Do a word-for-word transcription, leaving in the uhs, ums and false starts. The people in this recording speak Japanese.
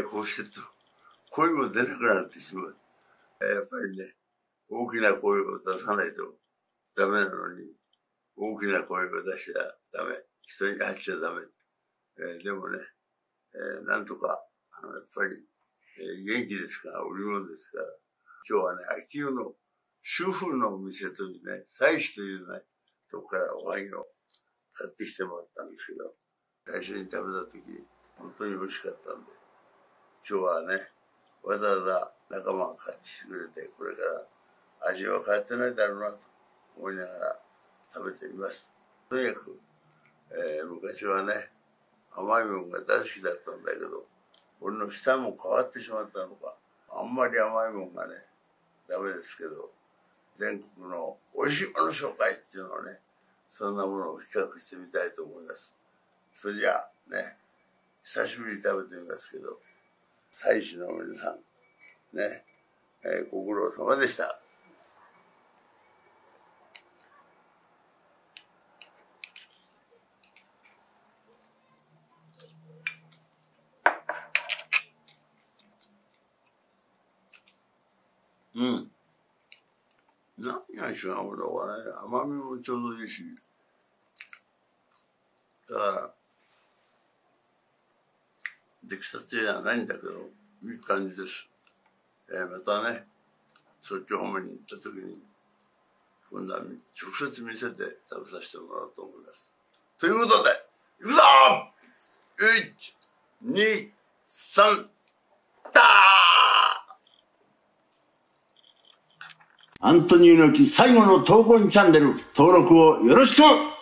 こうしてると、声も出なくなってしまう。やっぱりね、大きな声を出さないとダメなのに、大きな声を出しちゃダメ。人に会っちゃダメ。えー、でもね、えー、なんとか、あの、やっぱり、えー、元気ですから、売り物ですから、今日はね、秋代の主婦のお店というね、妻子というね、とこからおはぎを買ってきてもらったんですけど、最初に食べた時、本当に美味しかったんで、今日はね、わざわざ仲間が買ってきてくれて、これから味は変わってないだろうなと思いながら食べています。とにかく、えー、昔はね、甘いものが大好きだったんだけど、俺の舌も変わってしまったのか、あんまり甘いものがね、ダメですけど、全国の美味しいもの紹介っていうのをね、そんなものを比較してみたいと思います。それじゃあね、久しぶりに食べてみますけど、妻子の皆さん、ね、えー、ご苦労様でした。うん。何が違うのかね、甘みもちょうどいいし、だから、出来たてじゃないんだけど、いい感じです。えー、またね、そっち方面に行った時に、今度は直接店で食べさせてもらおうと思います。ということで、いくぞー !いち、に、さん、だーアントニオ猪木最後の闘魂チャンネル登録をよろしく